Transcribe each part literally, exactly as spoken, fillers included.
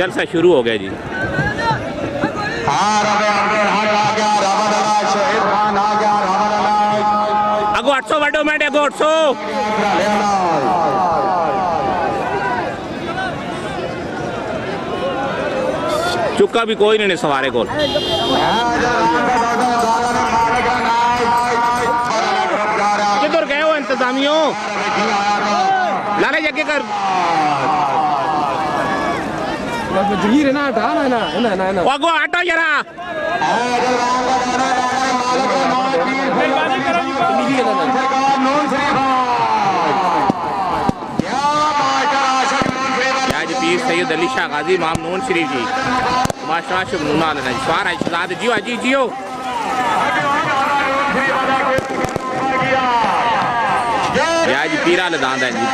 जलसा शुरू हो गया जी। अगो आठ सौ वडो मिनट अगो आठ सौ चुका भी कोई नहीं सवारे को किधर गए हो इंतजामियों लाले जगे कर जगीर है ना हटा ना ना ना ना ना वागो हटो जरा याज पीर सैयद अली शाह गाजी मामनून शरीफ जी माशा शुभनुना लेना जी स्वार है शहजाद जियो अजी जियो याज पीरा ले दांदा जी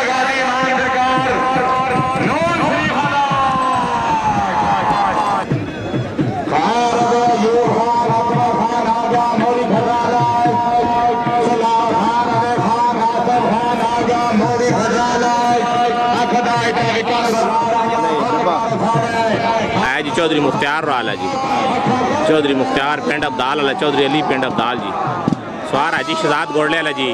चौधरी मुख्तियार वाला जी चौधरी मुख्तियार पिंड अब्दाल वाला चौधरी अली पिंड अब्दाल जी स्वार हाजी शहजाद गोड़ले वाला जी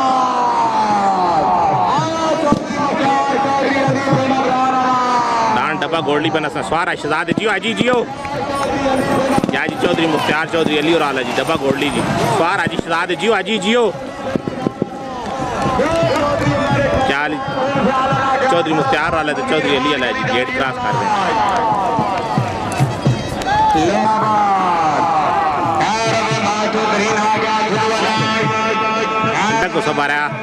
दान डब्बा गोड़ली बना स्वार है शहजाद जियो हाजी जियो या जी चौधरी मुख्तियार चौधरी अली और आला जी डब्बा गोड़ली जी स्वार हाजी शहजाद जियो हाजी जियो क्या चौधरी मुख्तियार वाला तो चौधरी अली वाला जी गेट क्रॉस कर रहे हैं को सब आ रहा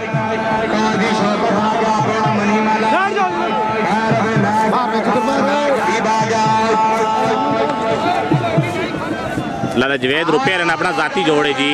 लाला जवेद रुपये रहना अपना जाती जोड़े जी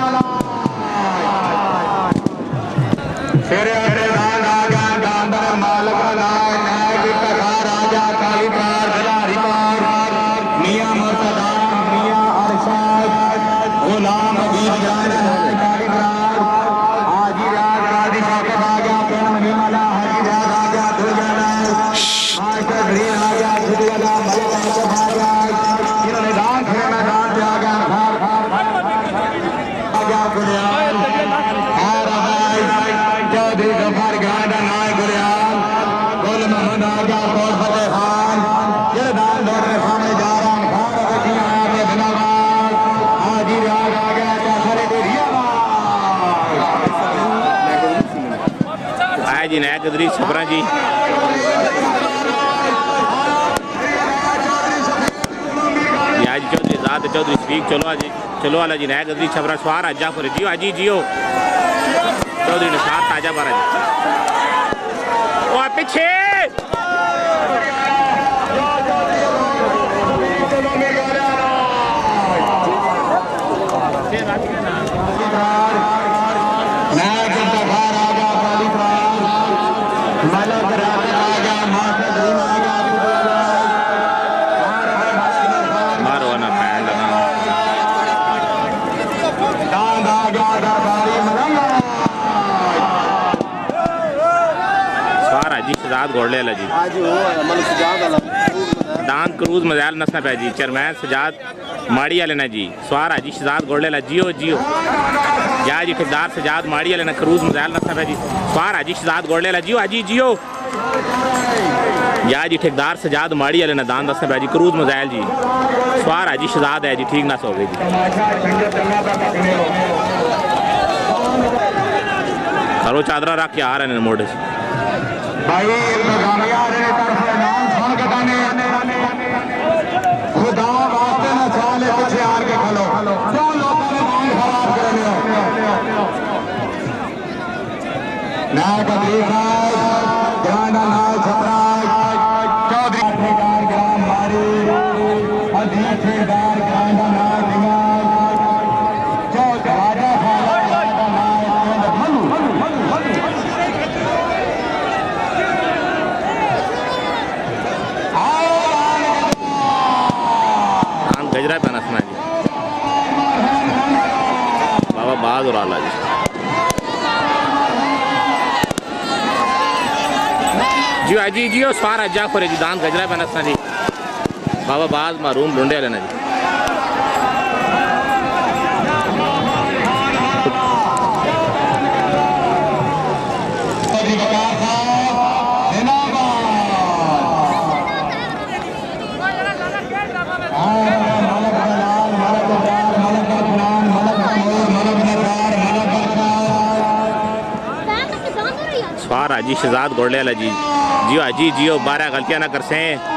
जी नया गदरी छपरा जी या जी चौधरी जाद चौधरी शफीक चलो जी चलो वाला जी नया गदरी छपरा सवार आज जाफर जियो अजी जियो चौधरी ने साथ ताजा बारा जी ओ पीछे गोड़ले वाला जी दान क्रूज मजाल नसना पे जी चरमैन सजाद माड़ी वाले ना जी स्वार हाजी शहजाद गोड़ले वाला जियो जियो या जी ठेकेदार सजाद माड़ी वाले ना क्रूज मजाल नसना पे जी स्वार हाजी शहजाद गोड़ले वाला जियो हाजी जियो या जी ठेकेदार सजाद माड़ी वाले ना दान नसना पे जी क्रूज मजाल जी स्वार हाजी शहजाद है जी ठीक ना सो गई जी सरो चादरा रख के आ रहे हैं मोड़े से भाई खुदा वास्ते ना साले पीछे आर के खलो क्यों लोगों ने मांग खराब करने हो ना कभी ध्यान ना छपरा चौधरी ठेकेदार ग्राम मारी अधीन ठेकेदार ग्राम ना दिमाग चौधरी गजरा पे नसना जी बाबा बाज और आला जी जी अजी जी और सारा जाफर जी दान गजरा पे नसना जी हवाबाज मारूम लुंडे वाले ना जी। स्वार हाजी शहजाद गोड़ले वाला जी। जियो हाजी जियो, बारह गलतियां ना कर से।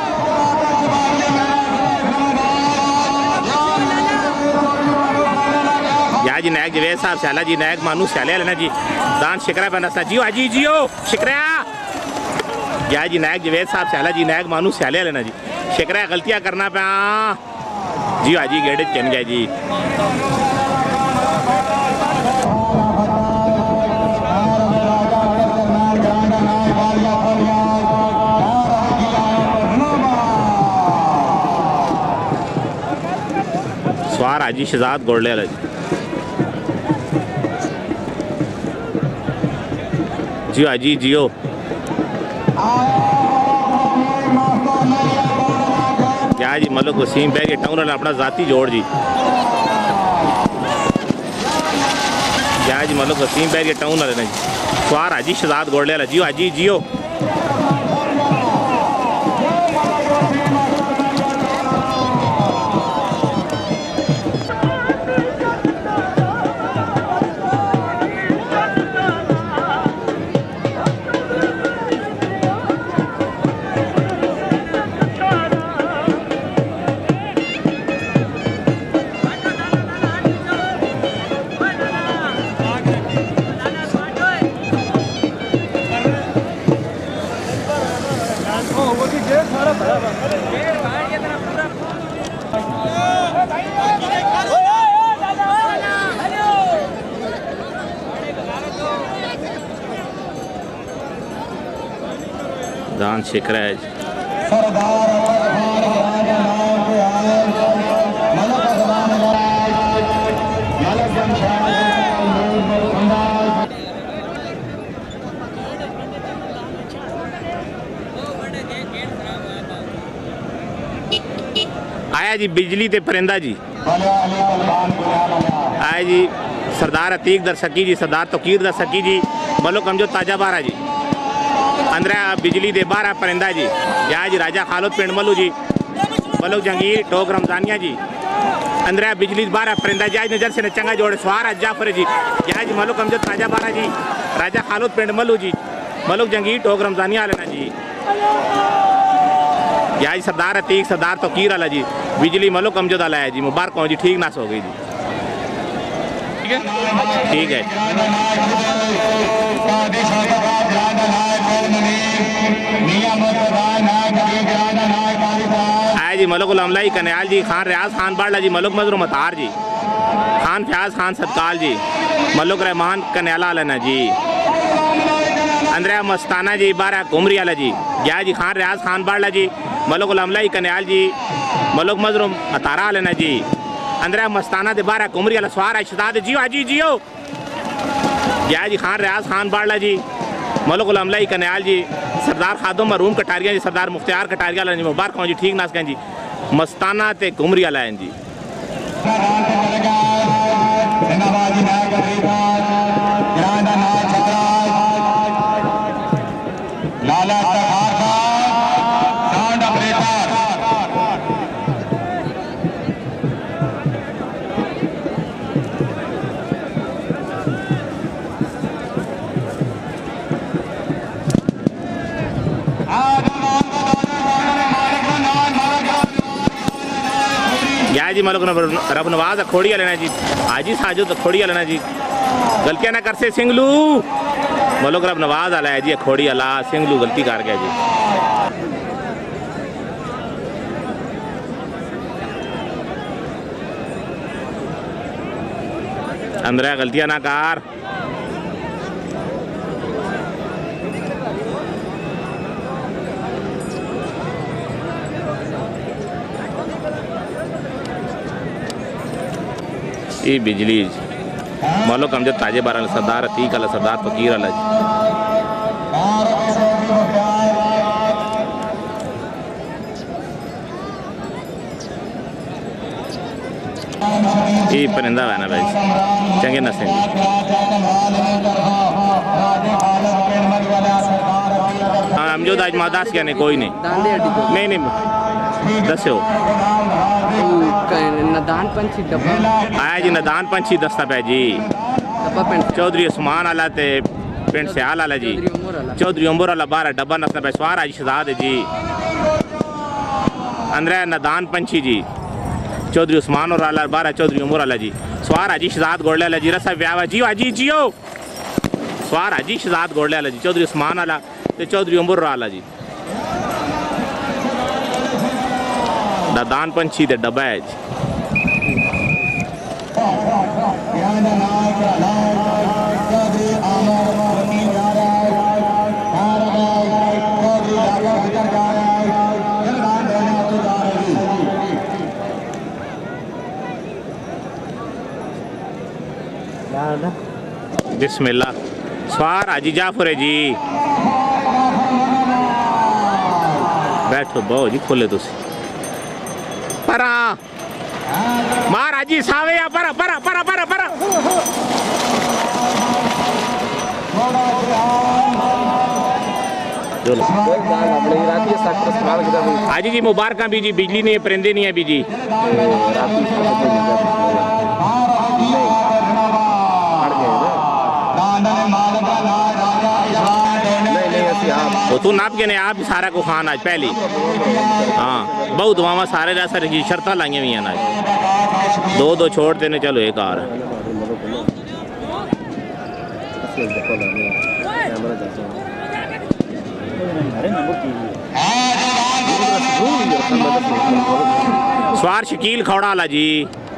या जी नायक जवेद साहब स्याला जी, नायक मानू स्याले लेना जी। दान शिकरा पे नसना जियो हाजी जियो शिकरा। या जी नायक जवेद साहब स्याला जी, नायक मानू स्याले लेना जी। शिकरा गलतियां करना पे जियो हाजी गेड़े चन गया जी। स्वार हाजी शहजाद गोड़ले वाला जी। जियो हाजी जियो। क्या जी मलिक वसीम बैग टाउन वाला अपना जाती जोड़ जी। क्या जी मलिक वसीम बैग टाउन वाले ने जी। स्वार हाजी शहजाद गोड़ले वाला जियो हाजी जियो। दान शिकरा है जी। आया जी बिजली ते परिंदा जी। आया जी सरदार अतीक दर सकी जी, सरदार तोकीर दर सकी जी, मलिक अमजद ताजा बारा जी। अंदर बिजली दे बारह परिंदा जी। या जी राजा खालद पिंड मलू जी, मलिक जंगीर टोक रमजानिया जी। अंदर बिजली बारह परिंदा जी। आज नजर से न चंगा जोड़े स्वार जाफर जी। या जी मलिक अमजद ताजा बारा जी, राजा खालद पिंड मलू जी, मलिक जंगीर टोक रमजानिया लेना जी। या जी सरदार अतीक सरदार तोकीर वाला जी, बिजली मलिक अमजद वाला है जी। मुबारक हो जी, ठीक नाश हो गई जी। ठीक है ठीक है। आए जी मलिक उलमलाई कन्याल जी, खान रियाज खान बाड़ला जी, मलिक मजरू मतार जी, खान फयाज खान सतकाल जी, मलिक रहमान कन्याला लेना जी। अंदर मस्ताना जी बारह कुमरी वाला जी। या जी खान रियाज खान बाड़ला जी, मलिक उलमलाई कन्याल जी, मलिक मजरू मतारा लेना जी। अंदर मस्ताना दे बारह कुमरी वाला स्वार शहजाद जियो हाजी जियो। या जी खान रियाज खान बाड़ला जी, मलिक उलमलाई कन्याल जी, सरदार खादम मरूम कटारिया जी, सरदार मुख्तियार कटारिया जी। मुबारक हो जी, ठीक नाश कहें जी। मस्ताना ते कुमरी वाला है जी। या जी मलिक रब नवाज खोड़ी लेना जी। हाजी साजुद खोड़ी लेना जी। गलतियां ना कर से सिंगलू, मलिक रब नवाज आला है जी। खोड़ी अला सिंगलू गलती कर गया जी। अंदर गलतियां ना कर। ये बिजली मलिक अमजद ताजे बारा सरदार अतीक अला सरदार फकीर अला जी। ये परिंदा है ना भाई चंगे नस्ल जी हाँ अमजद आज मादास क्या नहीं कोई नहीं नहीं नहीं दस्यो नदान पंछी डब्बा आया जी नदान पंछी दस्ता पे जी डब्बा पेंट चौधरी उस्मान आला ते पिंड सियाल आला जी चौधरी उमर आला बारह डब्बा नस्ता पे सवार आज शहजाद जी अंदर नदान पंछी जी चौधरी उस्मान और आला बारह चौधरी उमर आला जी सवार हाजी शहजाद गोड़ले आला जी रसा व्यावा जियो हाजी जियो सवार हाजी शहजाद गोड़ले आला जी चौधरी उस्मान आला ते चौधरी उमर आला जी दान पंछी ते डब्बा है जी बिस्मिल्लाह सवार हाजी जाफर है जी बैठो बहु जी खोले तुसी परा मार हाजी सावे या परा परा परा परा परा हाजी जी मुबारक भी जी बिजली नहीं है परिंदे नहीं है भी जी वो तू नाप के ने आप सारा को खान आज पहली हाँ बहुत दुआवा सारे जैसा रखी शर्त लाइया हुई हैं आज दो दो छोड़ते ने चलो एक आ रहा सवार शकील खौड़ा ला जी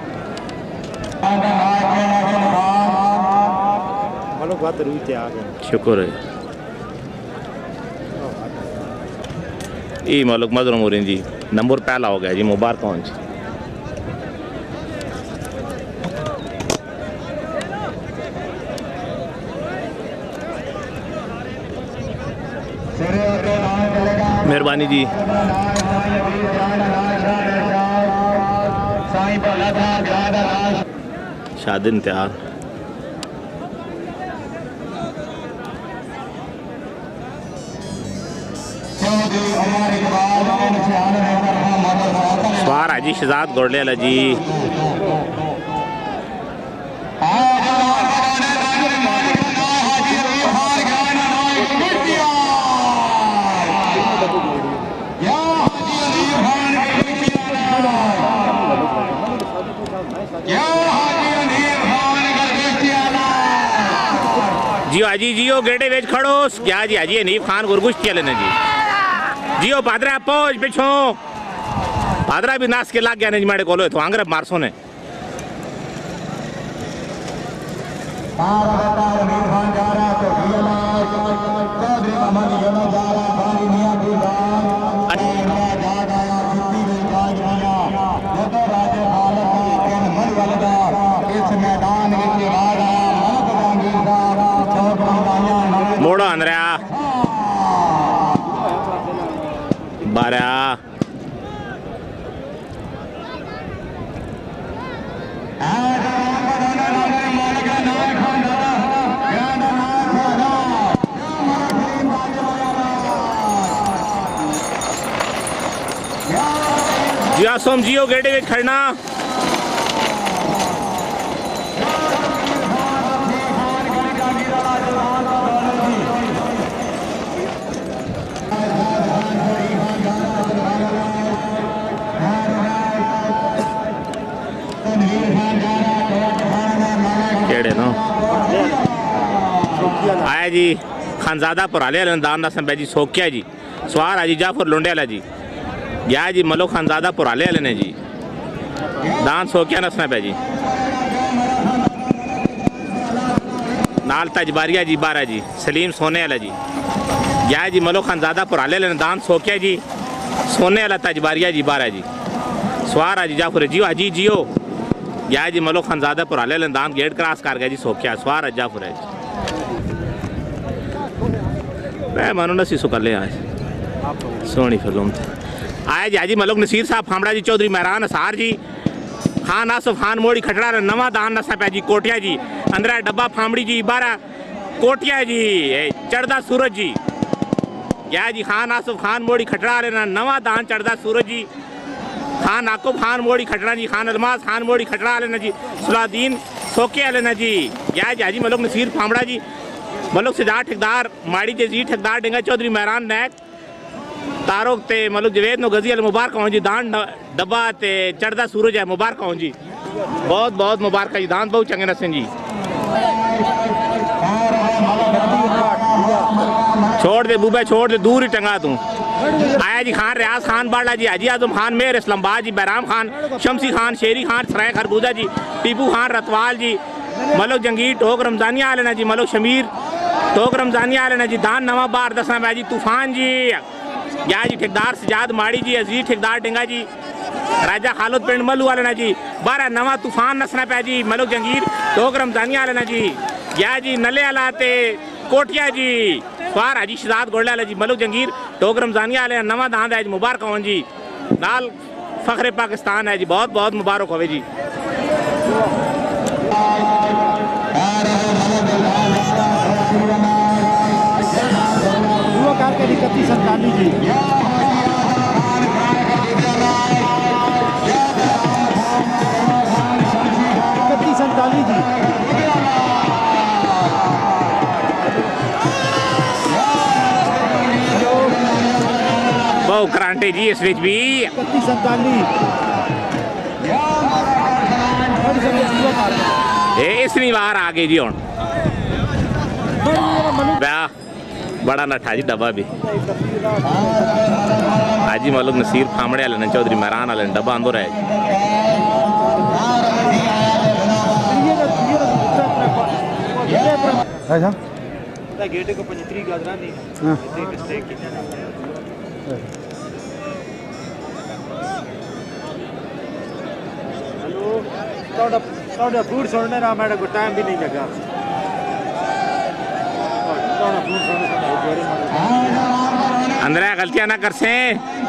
शुक्र है ई मालूक मजरूम हो रही जी नंबर पहला हो गया जी मुबारक हो जी मेहरबानी जी शादी इंतजार सवार हाजी शहजाद गोड़ले वाला जी जियो हाजी जियो गेड़े वेच खड़ो क्या जी हाजी हनीफ खान गुरगुश चले ने जी जियो पादरा पहुंच पिछो पादरा भी नास के लाग गया ने माड़े कोलो तो आंगरे मारसो ने मोड़ो अंदरा बारह जिया सोम जियो गेड़े में खड़ना आया जी खानजादा पुराले दान दसन जी सोक्या जी सवार हाजी जाफर लुंडे वाला जी या जी मलो खानजादा पुराले वाले ने जी दान सोक्या नसना पे जी नाल तजबारिया जी बारह जी सलीम सोने वाला जी या जी मलो खानजादा पुराले वाले दान सोक्या जी सोने वाला तजबारिया जी बारह जी सवार हाजी जाफर जियो हाजी जियो या जी मलो खानजादा पुराले वाले दान गेट क्रॉस कर गया जी सोक्या सवार हाजी जाफर है जी मैं मानो नसी सुकले आज सोनी फिल्म थे आया जी हाजी मलोक नसीर साहब फामड़ा जी चौधरी महरान असार जी खान आसफ खान मोड़ी खटड़ा नवा दान नसा पै जी कोटिया जी अंदर डब्बा फामड़ी जी बारह कोटिया जी चढ़दा सूरज जी या जी खान आसफ खान मोड़ी खटड़ा लेना नवा दान चढ़दा सूरज जी खान आकुब खान मोड़ी खटड़ा जी खान अलमास खान मोड़ी खटड़ा लेना जी सुलादीन सोके लेना जी या जी हाजी मलक नसीर फामड़ा जी मलक सजा ठेकेदार माड़ी जी ठेकेदार डेंगा चौधरी महरान नायक तारुक ते मलक जवेद नो गजी अल मुबारक हो जी दान डब्बा ते चढ़दा सूरज है मुबारक हो जी बहुत बहुत मुबारक जी दान बहुत चंगे नसन जी छोड़ दे बूबे छोड़ दे दूर ही टंगा तू आया जी खान रियाज खान बाड़ा जी हाजी आजम खान मेर इस्लामाबाद जी बैराम खान शमसी खान शेरी खान सराय खरबूजा जी टीपू खान रतवाल जी मलक जंगीर टोक रमजानिया आलेना जी मलक शमीर टोक रमजानिया आलेना जी दान नवा बार दसना भाई जी तूफान जी या जी ठेकेदार सजाद माड़ी जी अजीज ठेकेदार डेंगा जी राजा खालद पिंड मलू आलेना जी बारह नवा तूफान नसना पै जी मलक जंगीर टोक रमजानिया आलेना जी या जी नले आलाते कोटिया जी स्वार हाजी शहजाद गोल्डा जी मलक जंगीर टोक रमजानिया आले नवा दांद है जी मुबारक हो जी नाल फखरे पाकिस्तान है जी बहुत बहुत मुबारक होवे जी इकतीस सैंतालीस जी इकतीस सैंतालीस जी बहु करांटे जी इस विच भी इकतीस सैंतालीस इसनी बार आ गई जी हुण बड़ा नठा जी डब्बा भी हाजी मलक नसीर फामड़े वाले ने चौधरी महरान वाले ने डब्बा आंदो रहे गेट को पंजतरी गाजरा नहीं हेलो फूड सुनने ना मेरे को टाइम भी नहीं लगा अंदर गलतियां ना कर से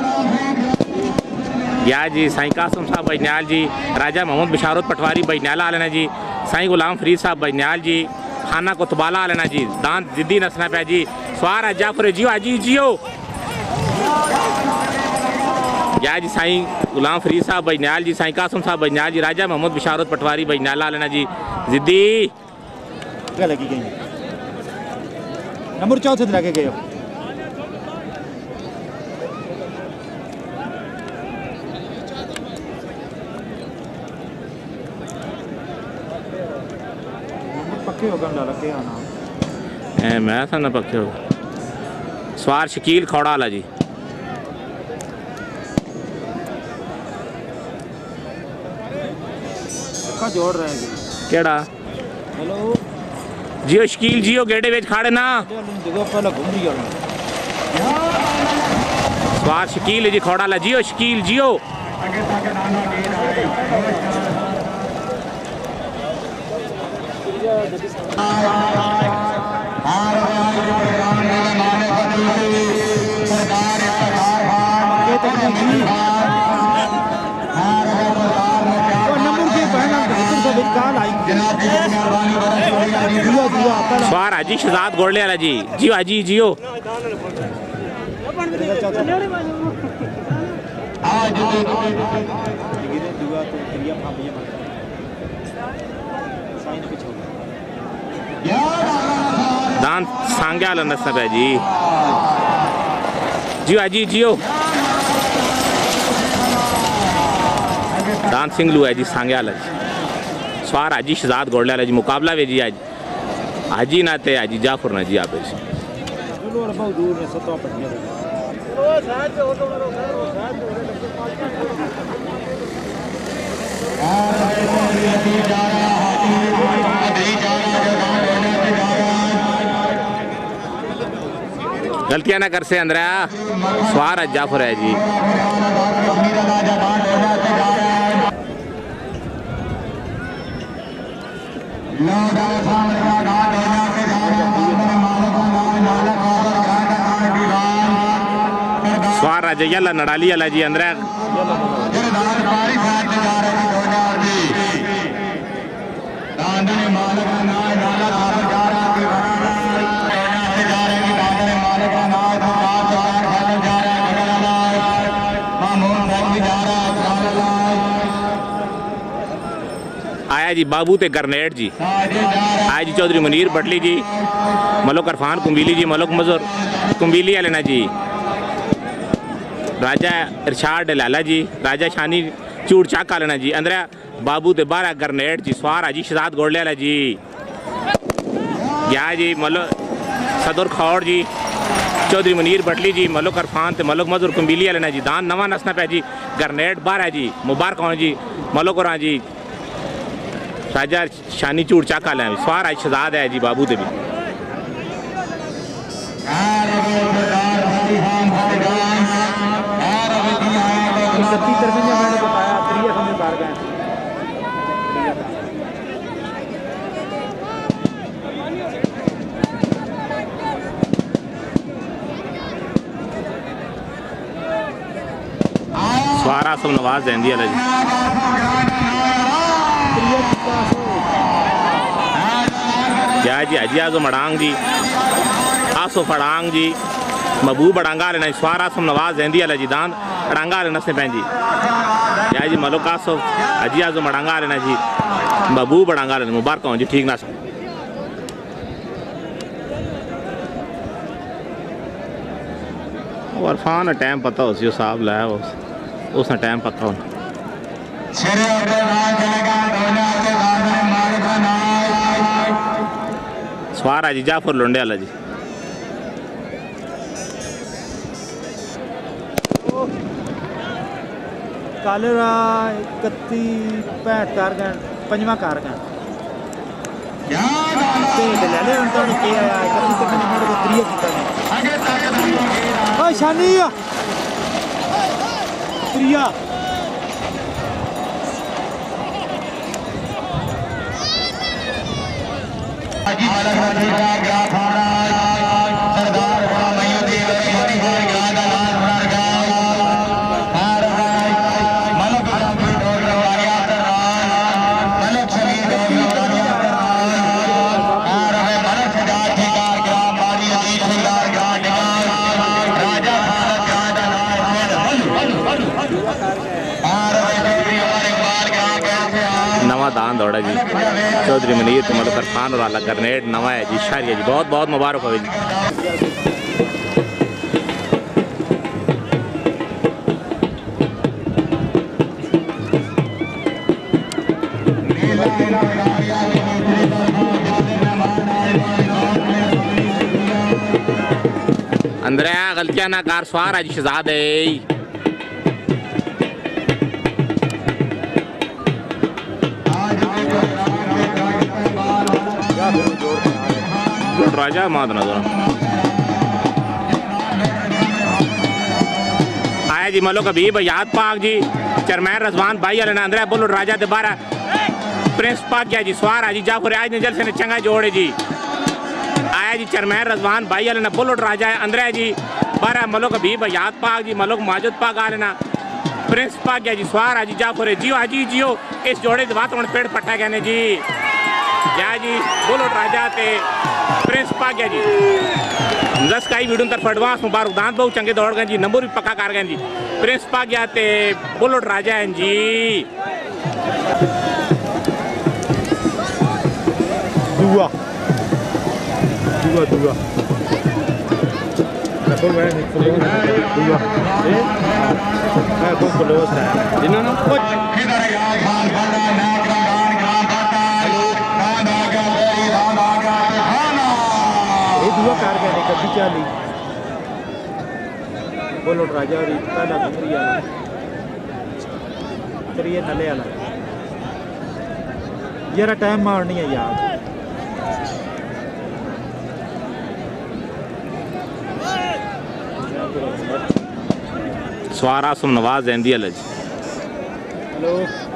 या जी साईं कासम साहब बजन्याल जी राजा मोहम्मद बिशारत पटवारी बजन्याला आलेना जी साईं गुलाम फरीद साहब बजन्याल जी खाना कोतबाला आलेना जी दांत जिद्दी नसना पे जी स्वार जाफर जियो आजी जियो या जी साईं गुलाम फरीद साहब बजन्याल जी साईं कासम साहब बजन्याल जी राजा मोहम्मद बिशारत पटवारी बजन्याला आलेना जी जिद्दी लगी गई नंबर चौथे से लगे गए पक्के होगा डाला के आना ए मैं था ना पक्के हो स्वार शकील खौड़ाला जी का जोड़ रहे हैं केड़ा हेलो जियो शकील जियो गेड़े बेच खाड़े ना जगह पहले घूम रही है स्वार शकील जी खौड़ाला जियो शकील जियो स्वार हाजी शहजाद गोड़ले वाला जी जियो हाजी जियो दान सांग्या नसना पे जी जियो हाजी जियो दान सिंगलू है जी सांग्या स्वार हाजी शहजाद गोड़ले वाला जी मुकाबला वे जी आज हाजी नाते हाजी जाफर ना जी आप गलतियां ना कर से अंदर स्वार आज जाफर है जी स्वार राजा नड़ाली अला जी अंदर आया जी बाबू ते गरनेट जी, आया जी चौधरी मुनीर बटली जी, मलोक अरफान कुंबीली जी, मलोक मजर कुंबीली लेना जी, राजा इरशाद डलाला जी, राजा शानी चूड़ चाका लेना जी, अंदर बाबू ते बारह गरनेट जी, स्वार जी शहजाद गोड़ले जी, या जी मलो सदर खौड़ जी, चौधरी मुनीर बटली जी, मलोक अरफान ते मलोक मजर कुंबीली लेना जी, दान नवा नसना पे जी, गरनेट बारह जी, मुबारक हो जी, मलोक और जी, राजा शानी चूड़ चाका लें स्वार आज शहजाद है जी बाबू दे भी स्वारा सब नवाज देंदी है जी या जी अजी आजो मडांग जी, आसो फड़ांग जी, महबूब अड़ांगा लेना स्वारा सम नवाज देंदी अला जी दान अड़ांगा लेना से पैंजी, या जी मलोक आसो अजी आजो मडांगा लेना जी, महबूब अड़ांगा लेना मुबारक हो जी ठीक ना सो अरफान टाइम पता हो सी साहब लाया उस उसने टाइम पता हो स्वारा जी जाफर लुंडे वाला जी कालेरा इकती पैंठ कार गए पंजवा कार गए ले उनका के आया इकती तक मैंने मेरे को त्रिया किया ओए शानी त्रिया नवा दान दौड़ा जी चौधरी मुनीर तो मलोक अरफान और आला गरनेट नवा है जी शारिया जी बहुत बहुत मुबारक हो जी अंदर गलतियां ना कार स्वार आज शहजाद है राजा मादना आया जी मलोक अबीब याद पाक जी चरमैन रजवान भाई अल अंदर बोलो राजा दोबारा प्रिंस पाक गया जी स्वार जी जाफर आज ने जल से चंगा जोड़े जी आया जी चरमैन रजवान भाई अल बोलो राजा अंदर जी बारह मलोक अबीब याद पाक जी मलोक माजुद पाक आ लेना प्रिंस पाक गया जी स्वार जी जाफर जियो हाजी जियो इस जोड़े बात पेड़ पट्टा गए जी या जी बोलो राजा ते प्रिंस पा गया जी दस का ही वीडियो तरफ एडवांस मुबारक दांत बहुत चंगे दौड़ गए जी नंबर भी पक्का कर गए जी प्रिंस पा गया ते बोलो राजा हैं जी दुआ दुआ दुआ तो मैं दुआ मैं तो क्लोज है जिन्होंने दुआ कार गए कभी चाली बोलो राजा और पहला घुमरी वाला त्रिये नले वाला यार टाइम मारनी है यार स्वारा सुम नवाज देंदी अल जी हेलो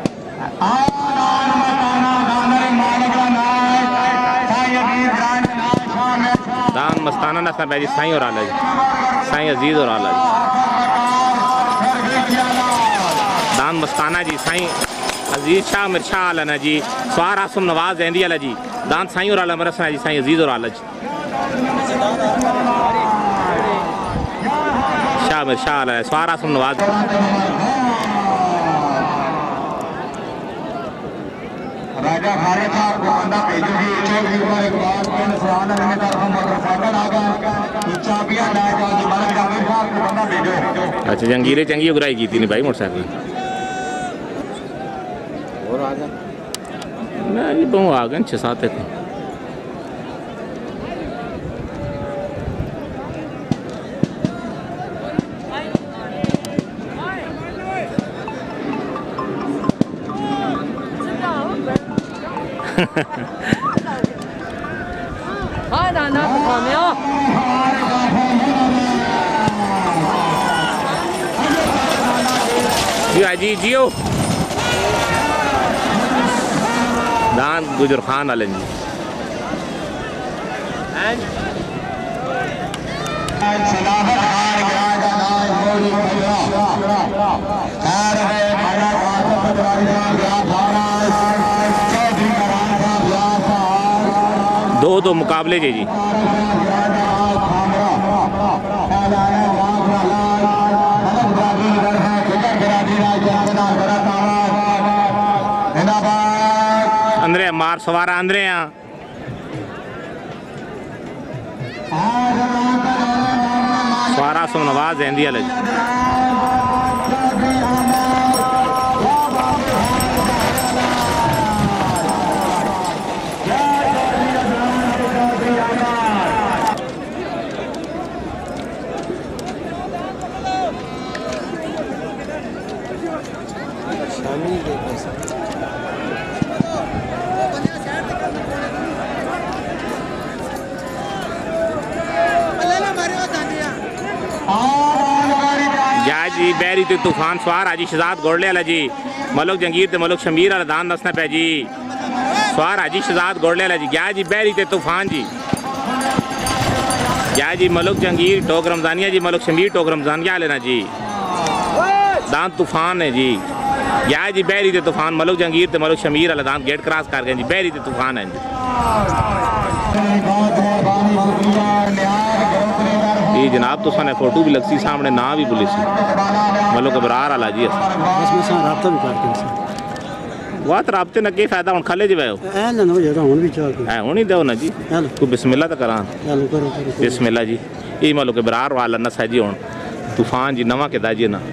दान मस्ताना नसना भाई साईं और आला जी साईं अजीज और आला जी दान मस्ताना जी साईं अजीज शाह मिर्शा आला ना जी स्वार आसम नवाज एंदी आला जी दान साईं और आला मरसना जी साईं अजीज और आला जी शाह मिर्शा आला स्वार आसम नवाज राजा खारे साहब को बंदा भेजो जी चौधरी उमर इकबाल पिंड सराना में तरफ मोटरसाइकिल आ गया चाबियां ले जाओ जी मलिक जावेद साहब को बंदा भेजो। अच्छा जंगीरे चंगी उगराई की थी नहीं भाई मोटरसाइकिल और आ जा ना जी बहु आ गए छः सात एक हाँ ना ना खाने आ जी अजी जियो दान गुजर खान वाले जी दो दो मुकाबले जी जी अंदरे मार सवारा अंदरे यहाँ सवारा सो नवाज एंदी अलग जी बैरी ते तूफान स्वार आजी शहजाद गोड़ले वाला जी मलक जंगीर ते मलक शमीर वाला दान दसना पे जी स्वार आजी शहजाद गोड़ले वाला जी क्या जी बैरी ते तूफान जी क्या जी मलक जंगीर टोक रमजानिया जी मलक शमीर टोक रमजानिया लेना जी दान तूफान है जी क्या जी बैरी ते तूफान मलक जंगीर ते मलक शमीर वाला दान गेट क्रॉस कर गए जी बैरी ते तूफान है जी जनाब तो सने फोटो भी लगसी सामने ना भी पुलिस मतलब घबरार आला जी बस मैं राब्ता भी करते हैं वात राब्ते न के फायदा हुन खले जवे हो ए ना हो जाता हुन भी चाह है हुन ही दो ना जी तू बिस्मिल्लाह तो करा चलो करो करो बिस्मिल्लाह जी ई मतलब घबरार वाला न सा जी हुन तूफान जी नवा के दाजी ना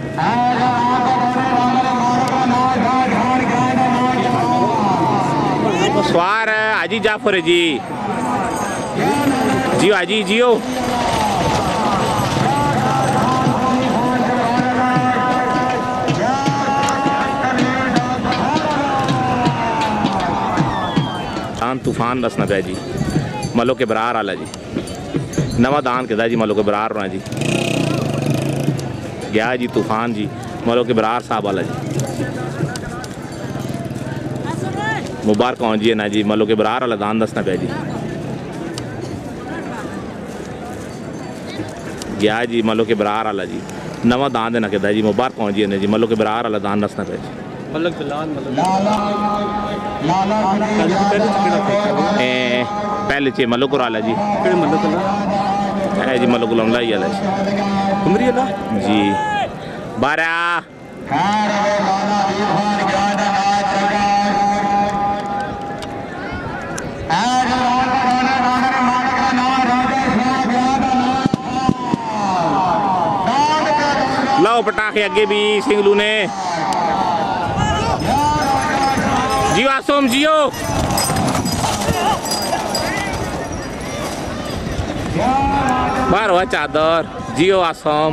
स्वार हाजी जाफर है जी जियो हाजी जियो तूफान दसना पे जी मलो के बरार आला जी नवा दान के जी मलो के बरार होना जी गया जी तूफान जी मलो के बरार साहब वाला जी मुबारक हो जी ना जी मलो के बरार वाला दान दसना पे जी गया जी मलो के बरार वाला जी नवा दान देना के जी मुबारक हो जी ना जी मलो के बरार वाला दान दसना पे जी मलक बिलाल मलक ए पहले चे मलक वाला जी केड़े मलक वाला है जी मलक लमला ही वाला जी उमरी वाला जी बारा लाओ पटाखे अगे भी सिंगलू ने जियो आसोम जियो बार हुआ चादर जियो आसोम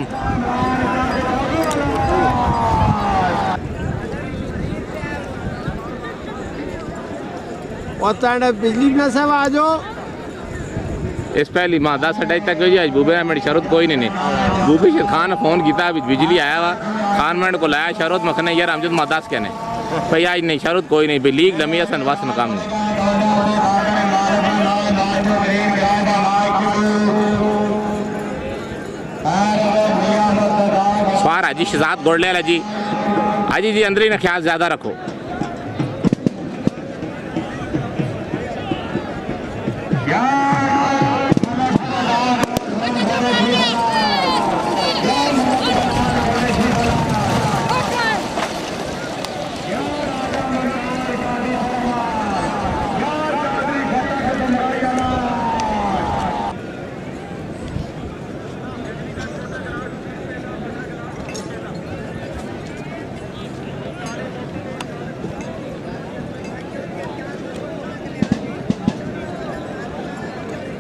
बिजली में सब आ जाओ इस पहली माँ दस अठाई तक जी आज बूबे मेरी शरत कोई नहीं नहीं बूबी शेर खान फोन किया बिजली आया वा खान मैंने को लाया शरत मखने यार हमजद माँ दस कहने भाई आज नहीं शरत कोई नहीं भाई लीग लमी सन वस काम नहीं स्वार हाजी शहजाद गोड़ले जी हाजी जी अंदर ही ना ख्याल ज़्यादा रखो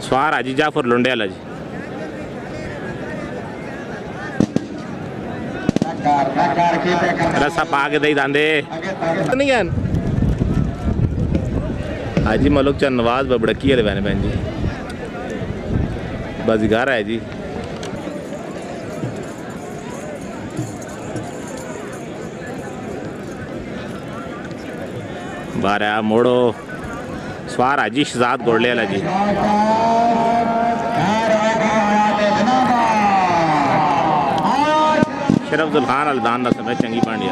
सवार हाजी जाफर लुंडे वाला जी। रसा पा के दई दांदे नहीं है हाजी मलुक चंद नवाज बबड़की वाले बहन बहन जी बाजीगार है जी। बारह मोड़ो सवार हाजी शहजाद गोड़ले वाला जी। शरफजुल खान अलदान का समय चंगी पांडिया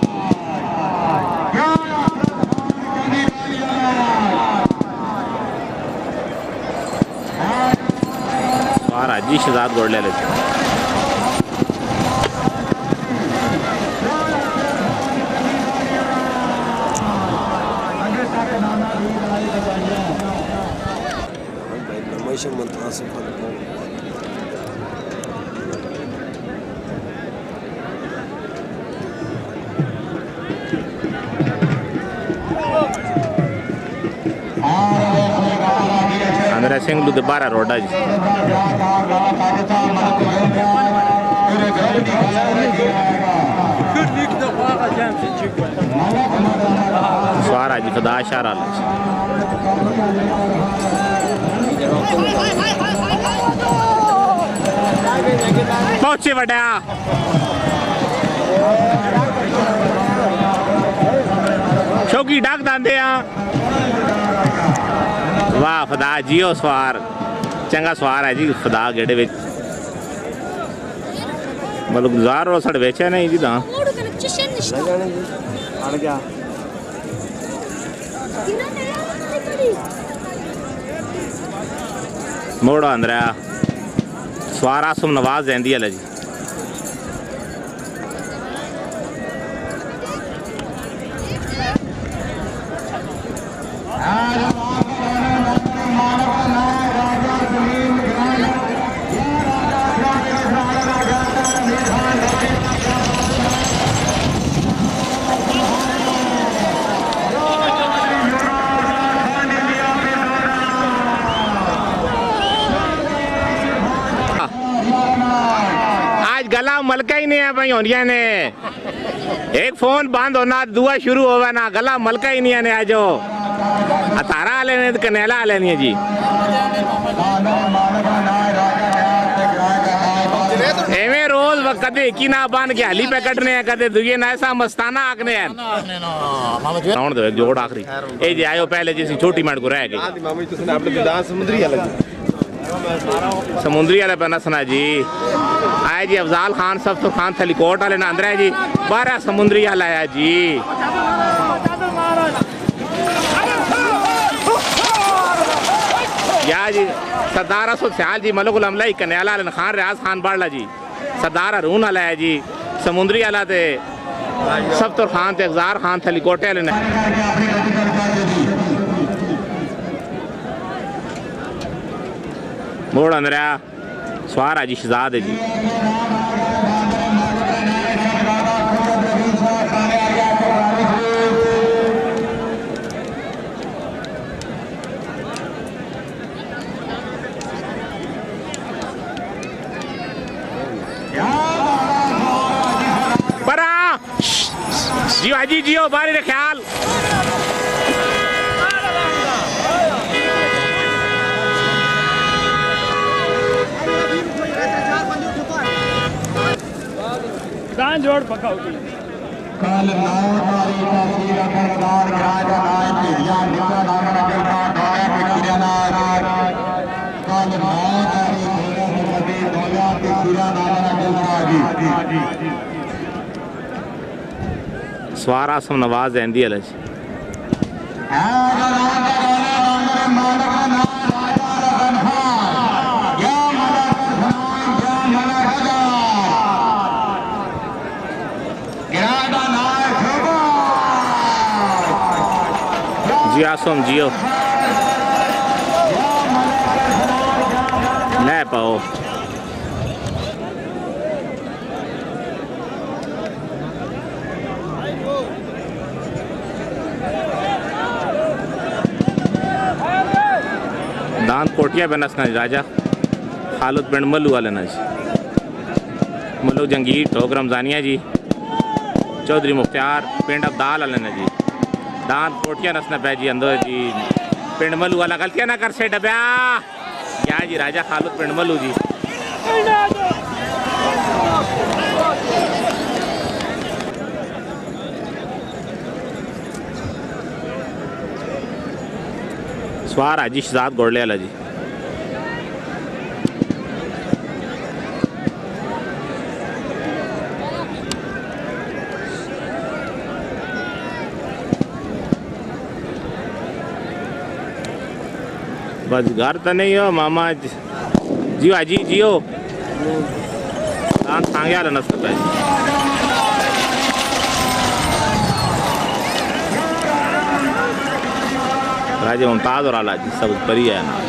सवार हाजी शहजाद गोड़ले वाला जी। अंदर सिंह लुधबारा रोडा जी। सवार हाजी खुदा शार पहुंचे बड़ा शौकी डाक दांदे वाह फदा जियो सवार चंगा सवार है जी। फदा गेड़े विच मतलब गुजार रो सड़ बेचे नहीं जी दा मोड़ो अंदर सवार आसम नवाज देंदी है जी। गला मलका ही नहीं है भाई होनिया ने एक फोन बंद होना दुआ शुरू होगा ना गला मलका ही नहीं है ने आज अतारा वाले ने कनेला वाले नहीं है जी। एवें रोज कदे की ना बन के हाली पे कटने हैं कदे दुए ना ऐसा मस्ताना आकने हैं कौन दो एक जोड़ आखिरी ए जी आयो पहले जैसी छोटी मार को रह गई समुद्री वाला समुद्री वाला बना सुना जी आए जी। अफजाल खान सब तो खान थलीकोट वाले ना अंदर है जी। बारह समुद्री वाला आया जी। या जी सरदार सो सियाल जी मलकुल अमला कन्याला खान रियाज खान बाड़ला जी। सरदार अरून वाला है जी। समुद्री वाला ते सब तो खान ते अफजार खान थलीकोटे वाले ने मोड़ अंदर सवार हाजी शहजाद है जी। बरा जियो हाजी जियो बारी रे ख्याल जोड़ पक्का होगी कल नौ तारीख का सीधा सरदार राजा नायक भेड़िया निकल आगरा के बाद दौरा पिछिया नायक कल नौ तारीख को कभी दौरा पिछिया नागरा के साजी सवार आसम नवाज देंदी अलज जी आसम जियो ले पाओ दान कोटिया पे नसना जी राजा खालुद पिंड मल्लू वाले ना जी मल्लू जंगीर ठोक रमजानिया जी चौधरी मुख्तार पिंड अब्दाल वाले ना जी दान कोटिया नसना पे जी अंदर जी पिंड मल्लू वाला गलतियाँ ना कर से डब्या क्या जी राजा खालुद पिंड मल्लू जी स्वार हाजी शहजाद गोड़ले वाला जी बस घर तो नहीं हो मामा जियो हाजी जियो दान सांगे वाला नस्ल पे जी राजे मुमताज और आला जी सब परी है ना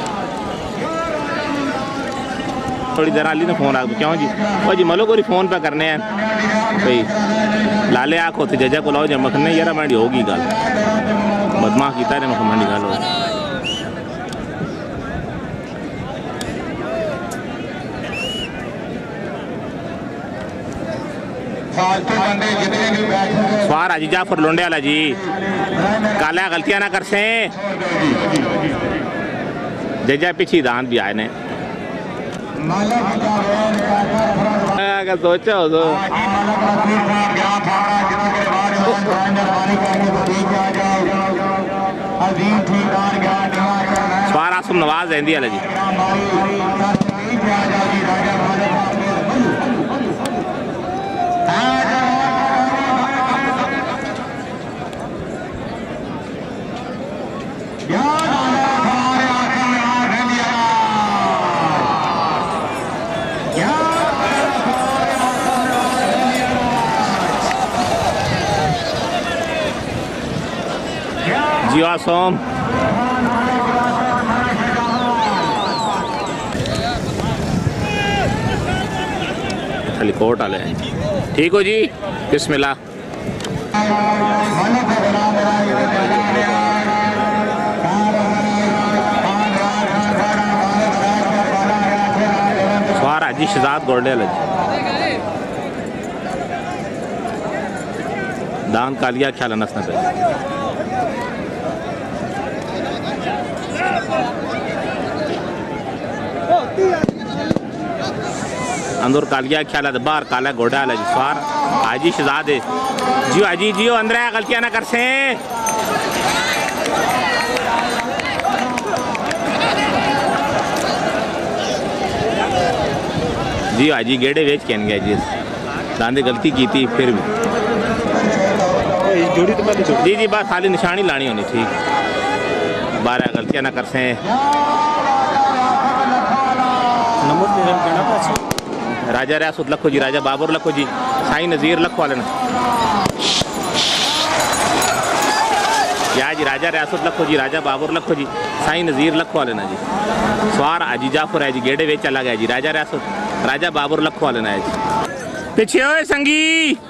थोड़ी देर आली ने फोन आ क्यों जी वो जी मलो कोई फोन पे करने हैं भाई लाले आख होते जजा को लाओ जब मखने यार मंडी होगी गल बदमाश कीता ने मख मंडी गल हो स्वार हाजी जाफर लोंडे वाला जी काला गलतियां ना कर से जजा पीछे दान भी आए ने अगर सोचा हो तो स्वार आसम नवाज रहंदी वाला जी जी आसम खाली कोट वाले हैं ठीक हो जी बिस्मिल्लाह स्वार हाजी शहजाद गोड़ले वाला दान कालिया ख्याल नसना पे अंदर कालिया ख्याल बाहर काला घोड़ा वाला जी स्वार हाजी शहजाद है जियो हाजी जियो अंदर गलतियां ना कर से जी हाजी गेड़े वेच कहन गया जी दांदे गलती की थी फिर भी जोड़ी तो पहले जी जी बस खाली निशानी लानी होनी ठीक बारह गलतियां ना कर से नंबर मेरा कहना था राजा रियासत लखो जी राजा बाबर लखो जी साईं नज़ीर लखो वाले ना या जी राजा रियासत लखो जी राजा बाबर लखो जी साईं नज़ीर लखो वाले ना जी स्वार हाजी जाफर है जी गेड़े वेच चला गया जी राजा रियासत राजा बाबर लखो वाले ना है जी पीछे ओए संगी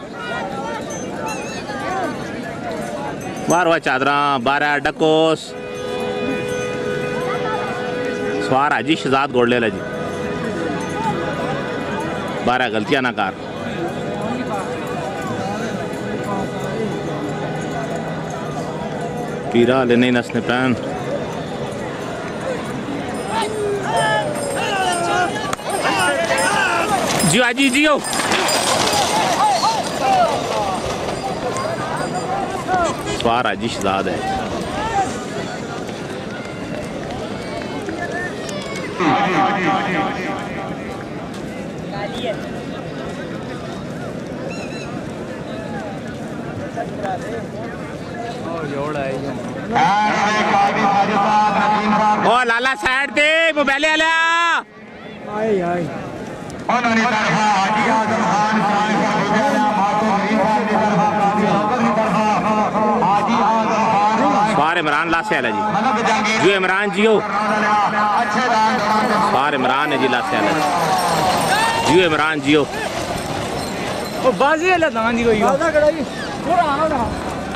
बारवा चादरा बारह डकोस स्वार हाजी शहजाद गोड़ले वाला जी बारह गलतियां ना कार पीरा ले नहीं नसने पैन जियो आजी जियो स्वार हाजी शहजाद है ओ लाला साइड दे मोबाइल आला आई आई उन्होंने तरफा हाजी आजम खान साहब का गुजारा मातो हरीफा की तरफा काफी अव्वल की तरफा हाजी आजम खान स्वार इमरान लासे आला जी मतलब जंगीर जियो इमरान जियो अच्छे दान स्वार इमरान है जी लासे आला जियो इमरान जियो ओ बाजी वाला दान जी कोई थोड़ा आओ ना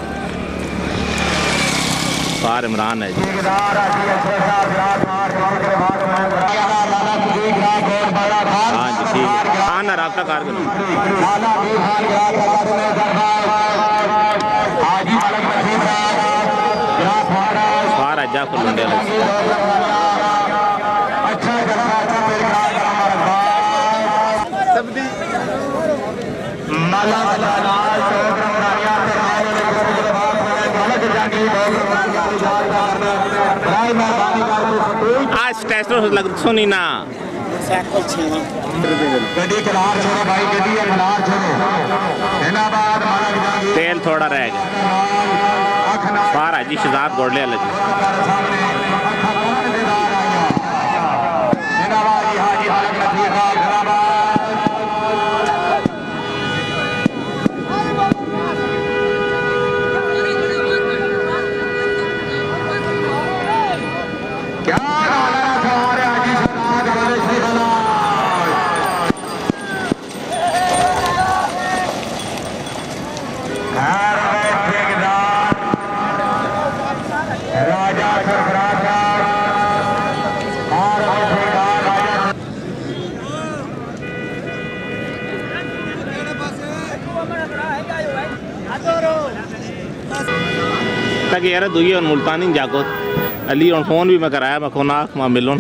स्वार इमरान है जी ठेकेदार हाजी अशरफ साहब विराट मार रबता कर दो लाला बेहाल गया दरबार में दरबार हाजी मलक नसीब राज या फारा स्वार अज्जा को लुंडे लग अच्छा जलवा था मेरे ख्याल का हमारा तब्दी माला लाला चौधरी रानिया दरबार में दरबार मलक जागी भाई मेहरबानी करके आज टेस्टर लग सुनी ना गड्डी कलार छोड़ो भाई गड्डी कलार छोड़ो हैनाबाद मलक जागी तेल थोड़ा रह गया स्वार अजी शहजाद गोड़ले लग हैनाबाद हाजी मलक नसीब राज हैनाबाद क्या गाना था हमारे हाजी शहजाद वाले श्री राजा सरफराज तक यार दुई और मुल्तानी जाको अली और फोन भी मैं कराया मैं खोना मैं मिलूं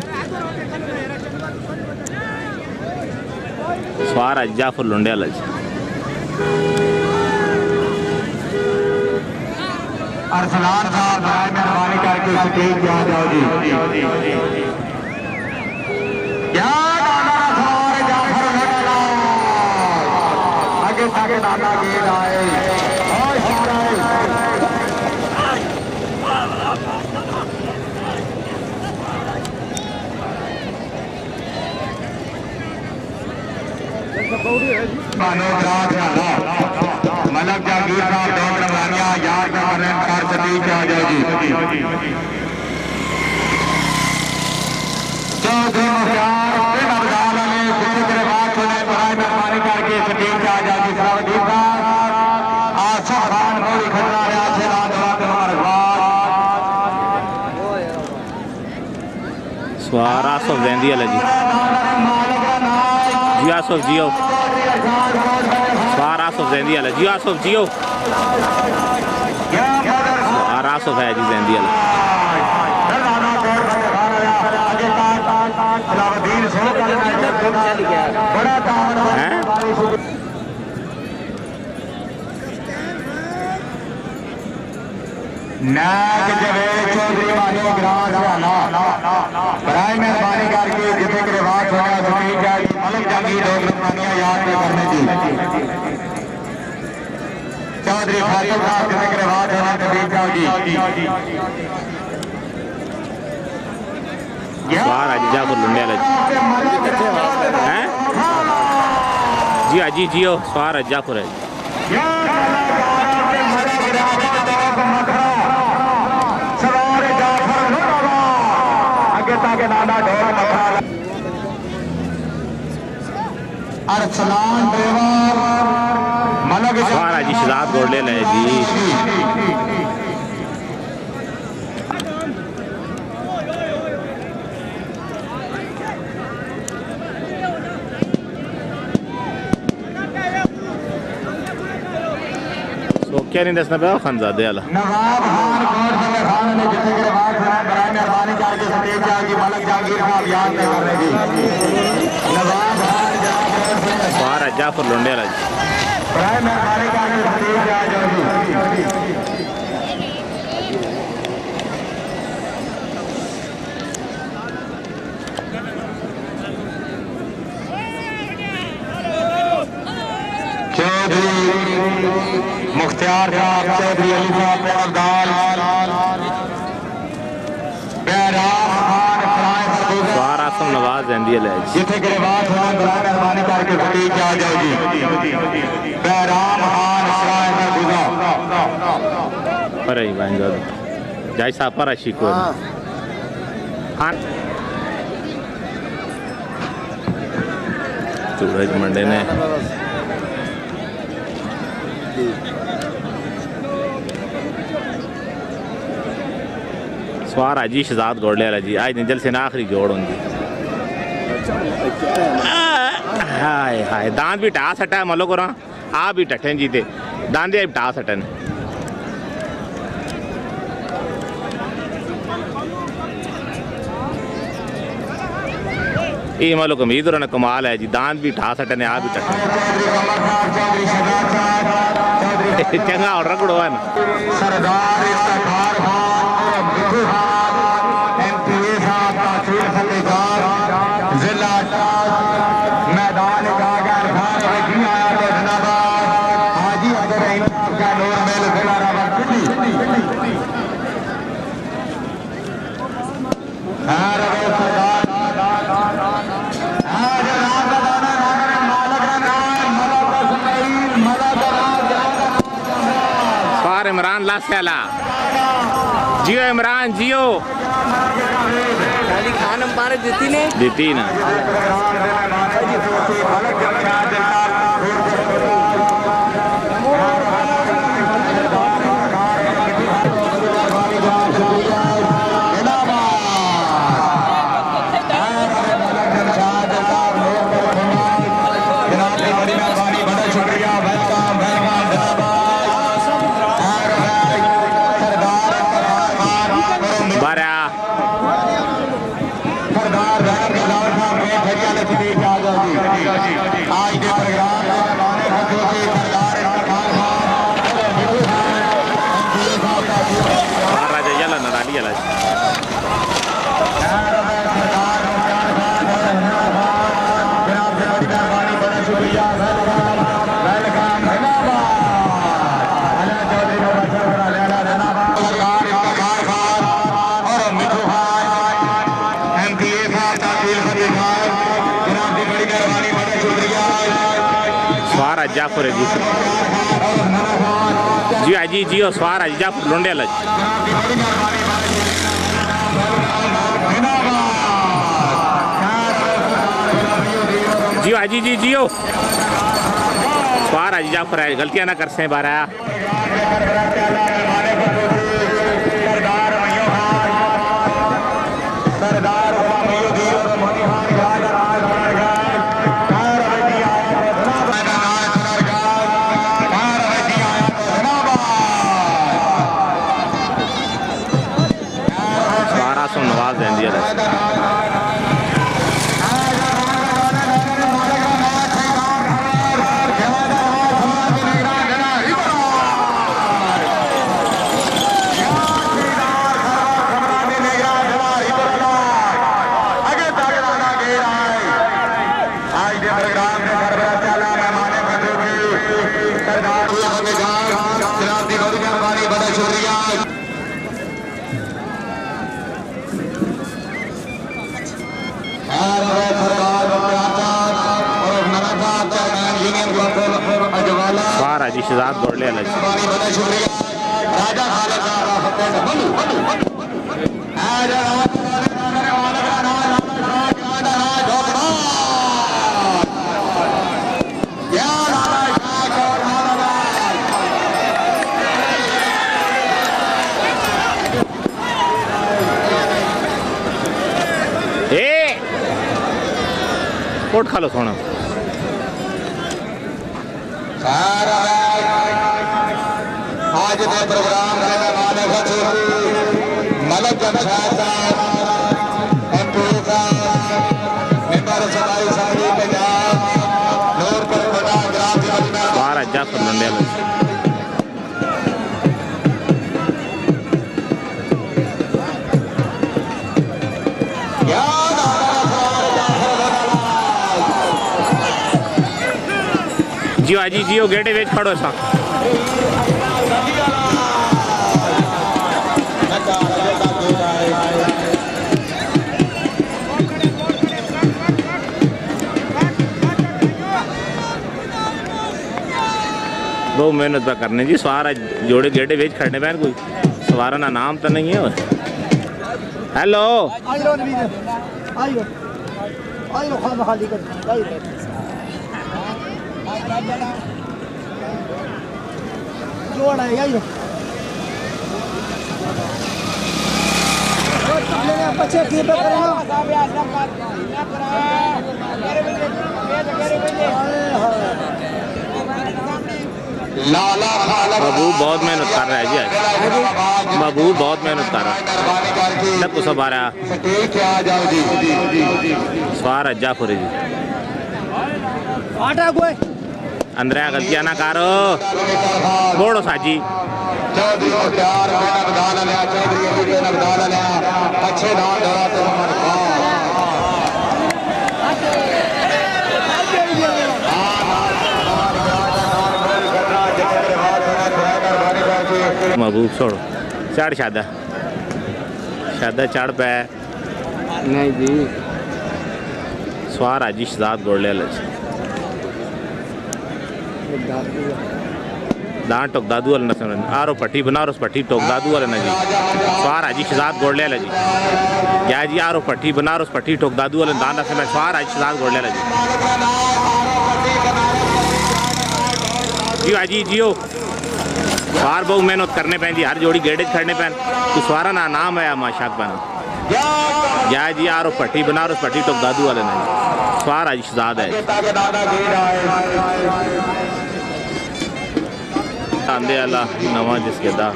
स्वार अज्जा फुल लुंडे लज अरसलान साहब बराए मेहरबानी करके स्टेज पे आ जाओ जी क्या गाना सवार जाफर लगा आगे आगे दादा गेल आए और शाराए बानो रात वाला मलक जागीर साहब दौड़ रवानिया यार का मरण कार सती पे आ जाओ जी चौधरी मुख्तार बिन अब्दाल ने जिक्र के बाद सुने बराए मेहरबानी करके सती पे आ जाओ जी सलाउद्दीन साहब आशा खान मोरी खतरा है से रात मुबारकबाद स्वार आसफ जैंदी अलग जी जी आसफ जियो स्वार आसफ जैंदी अलग जी आसफ जियो स्वार आसफ है जी जैंदी अलग हैं नाक जवेद चौधरी वाले ग्रास वाला बराए मेहरबानी करके जिथे के रिवाज होया सटीक है मलक जागीर लोग रवानिया याद में करने दी चौधरी फातिल साहब जिथे के रिवाज होया सटीक है जी स्वार अज्जा को लुंडे लज हैं जी अजी जियो स्वार अज्जा को रह अरसलान ड्राइवर मलक स्वार अजी शहजाद गोड़ले ले जी तो क्या नहीं दसना पे खानजादे वाला नवाब खान गौर सिंह खान ने जिथे के रिवाज है बराए मेहरबानी करके सटीक जागी मलक जागीर साहब याद में करने दी नवाब खान गौर सिंह स्वार अज्जा फुल लुंडे लज बराए मेहरबानी करके सटीक जा जाओ जी चौधरी मुख्तार साहब चौधरी अली साहब अब्दाल बैराम खान फराए फरदूस स्वार आसम नवाज जैंदी ले जिथे के रिवाज होना बराए मेहरबानी करके सटीक आ जाओ जी बैराम खान फराए फरदूस पर ही बन जाओ जाय सा पर शिको हां सूरज मंडे ने स्वार अजी शहजाद गोड़ले जी आज निजल से ना आखिरी जोड़ होंगी हाय हाय दांत भी टा सटा है मलो को आ भी टठे जीते दांदे भी टा सटन ये मलो कमीज और कमाल है जी दांत भी टा सटन आ भी टठे चंगा और रगड़ो है सरदार इफ्तिखार खान बिजू खान एमपीए साहब तहसील फतेहगढ़ जिला मैदान कागर खान वजी आया तो जनाबाद हाजी अदर इमाम का नूर मेल जिला रावलपिंडी हर वे सरदार आज रात दाना नागर मालक नाम मलक इसमाइल मलक फार इमरान लास्याला जियो इमरान जियो खाली खान हमारे देती ने देती ना जाफर जी जी जी जियो स्वार जी जाफर लोंडे लज जियो जी जी जियो स्वार जी जाफर है गलतियां ना कर से बारा नवाज दें दिया जी शहजाद गोड़ले अलग कोट खा लो सोना आज के प्रोग्राम के मेहमान खसूसी मलक जमशेद साहब एमपी साहब मेंबर सभाई सारी पंजाब नूरपुर कोटा ग्राम मजमा बारह जाफर मंडेल जियो जी जियो गेटे वेच खड़ो सा बहुत मेहनत पे करने जी सवार जोड़े गेटे वेच खड़ने पैन कोई सवारा ना नाम तो नहीं है हेलो बच्चे लाला महबूब बहुत मेहनत कर रहा है जी आज। महबूब बहुत मेहनत कर रहा है। तक सब आ रहा सवार जाफर जी अंदर गलतियां ना करो बोड़ो साजी चौधरी मुख्तार बेना बदाल लिया चौधरी अली बेना बदाल लिया अच्छे दान दौरा तो उमर खान महबूब छोड़ो चढ़ शादा शादा चढ़ पे नहीं जी सवार आजी शहजाद गोड़ले दान टोक दादू वाले न आरो पट्टी बनारस पट्टी टोक दादू वाले न जी सवार आजी शहजाद गोड़ले जी क्या जी आरो पट्टी बनारस पट्टी टोक दादू वाले दान से मैं सवार आजी शहजाद गोड़ले जी जियो आजी जियो सवार बहुत मेहनत करने पैंदी हर जोड़ी गेड़े खड़ने पैन तो सवारा ना नाम है माशाक बना क्या जी आरो पट्टी बनारस पट्टी टोक दादू वाले न सवार आजी शहजाद है आंदे आला नवा जिसके दा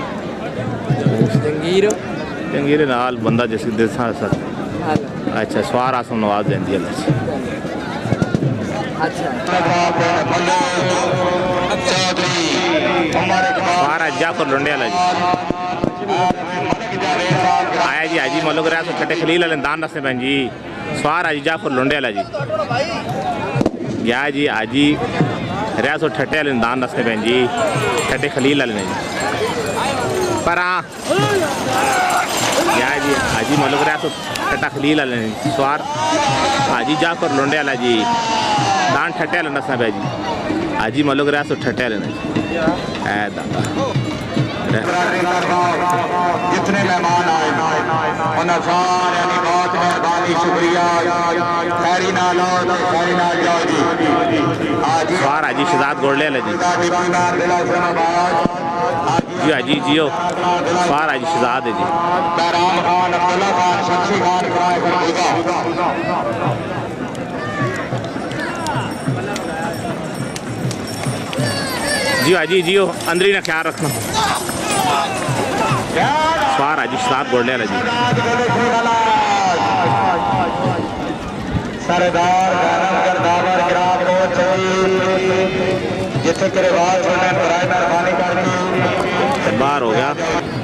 जंगीर जंगीर नाल बंदा जिसके दिसा सर अच्छा सवार आसम नवाज देंदी अल्लाह अच्छा सवार जाफर लुंडे वाला जी आया जी हाजी मलोक रहा तो छठे खलील वाले दान रस्ते पैन जी सवार हाजी जाफर लुंडे वाला जी गया जी हाजी रहा सो ठट्टे वाले दान रस्ते पैन जी ठट्टे खलील वाले ने जी पर हाँ गया जी हाजी मलोक रहा तो ठट्टा खलील वाले ने सवार हाजी जाफर लुंडे वाला जी दान ठट्टे वाले नस्ते पै जी हाजी मलोक रहा तो ठट्टे वाले ने ऐ दादा जितने मेहमान आए उन्हें सारे की बहुत मेहरबानी शुक्रिया खैरी ना लो खैरी ना जाओ जी आज सवार हाजी शहजाद गोड़ले वाले जी जी हाजी जियो सवार हाजी शहजाद है जी बैराम खान अब्दुल्ला खान शमशी खान जियो हाजी जियो अंदर ही ना ख्याल रखना सवार हाजी शहजाद गोड़ले वाला जी सरदार गरदावर ग्राम जिथे किरवाल मेहरबानी करके बाहर हो गया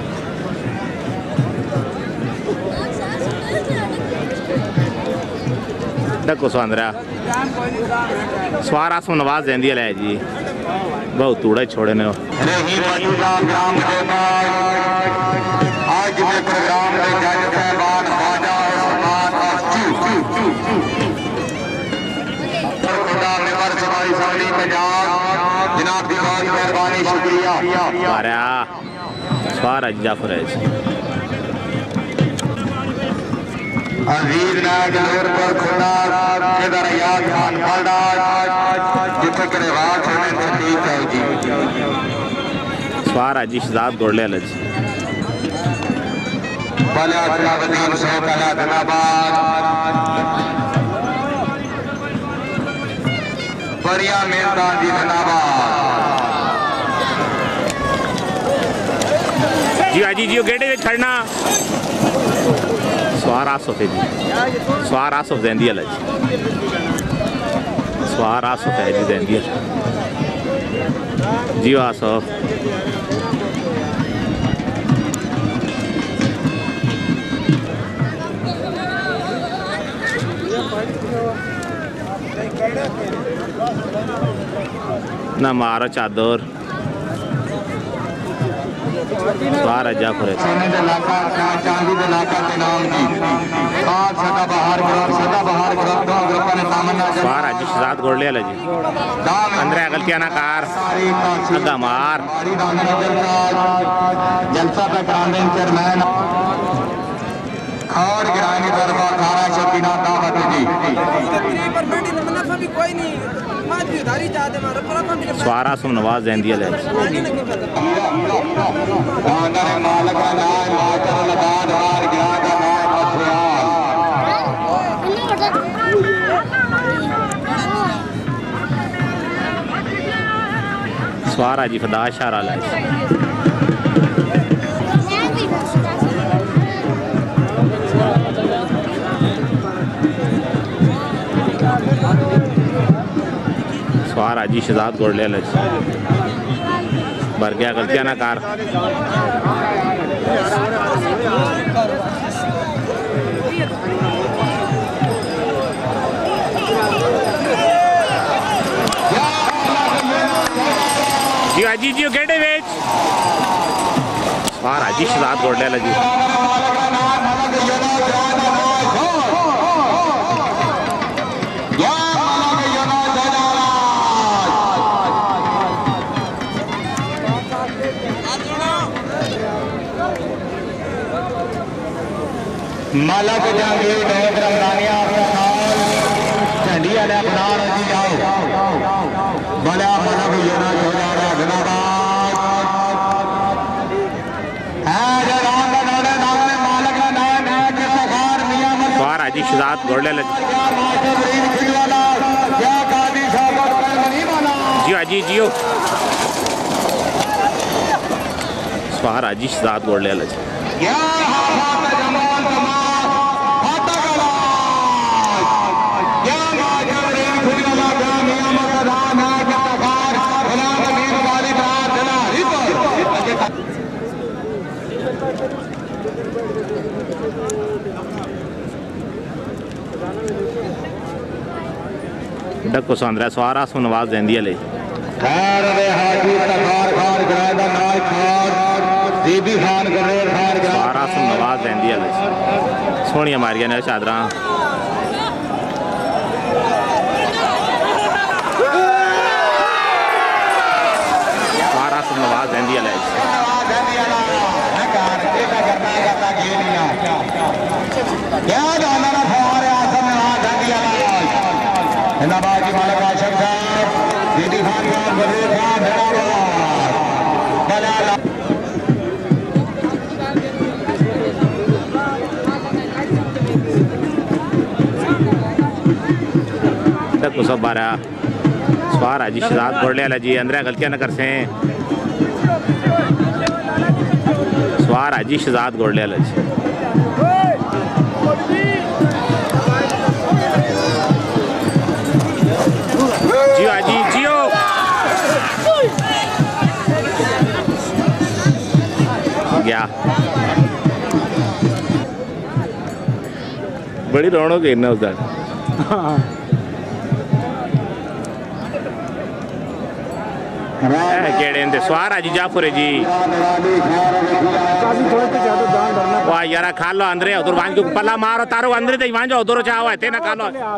देखो स्वांद्रा सवार आसम नवाज देंदी है जी बहुत तूड़ा छोड़े ने रही मौजूदा ग्राम के बाद आज के प्रोग्राम में जज साहबान ख्वाजा उस्मान और खुदा मेवर सवाई सवाली में जान जनाब की बहुत मेहरबानी शुक्रिया अरे सवार हाजी जाफर है अजीज नायक नूर पर खुदा इधर याद खान पलड़ा जिथे किरवाल से ठीक है जी सवार हाजी शहजाद गोड़ले वाला जी बला अलाउद्दीन से कला धनाबाद बढ़िया मेहरबान जी धनाबाद जी हाजी जियो गेटे में खड़ना सवार आसफ है जी सवार आसफ देंदी है जी सवार आसफ है जी देंदी है जी आसफ ना मारो चादर सवार जाफर सोने दे लाका चांदी दे लाका के नाम जी खान सदा बहार ग्रुप सदा बहार ग्रुप दो ग्रुप ने तमन्ना सवार हाजी शहजाद गोड़ले वाला जी अंदर गलतियां ना कार अग्गा मार जलसा पे कांदे चेयरमैन और गिरानी दरबार खारा शकीना दावत जी कोई नहीं सवारा सुम नवाज देंदी है मालक लगान हार गिरा का नाम सवार जी फदा शारा लाए सवार जी शहजाद गोड़ले भर गया गलतियां ना कार जी जी जी गेटे वेच सवार जी शहजाद गोड़ले जी मालक जांगे डेग रंगानिया झंडी वाले अपना जी जाओ बड़ा मालक योना जोड़ा धन्यवाद है जरान का नौड़े नाम में मालक का नाम है कि सखार मियां मत सवार जी शहजाद गोड़ले लगी क्या कादी साहब नहीं माना जियो जी जियो सवार जी शहजाद गोड़ले लगी क्या हाथ जमाल तमाम फाटा गला क्या माजर रेन खुजला क्या मियां मकदान है कि सखार बना नबीर वाली बात जना रिपर डको सांद्रा सवारा सो नवाज देंदी ले खैर रे हाजी सखार खान गरादा नाय खान दीदी खान गरे खान सवारा सो नवाज देंदी ले सोनिया मारिया ने चादरा सवारा सो नवाज देंदी ले क्या जाना ना फवारे आसम नवाज देंदी नवाजी मालिक आशम साहब दीदी खान खान गरे खान धन्यवाद को सब बारा सवार जी शहजाद गोड़ले वाला जी अंदर गलतियां न कर से सवार जी शहजाद गोड़ले वाला जी जियो जी जियो गया बड़ी रौनक है ना उधर केड़े सवार जी जाफर जी वाह यार खा लो अंदर उधर वांजो पल्ला मारो तारो अंदर वांजो उधर चाहो है ना खा लो।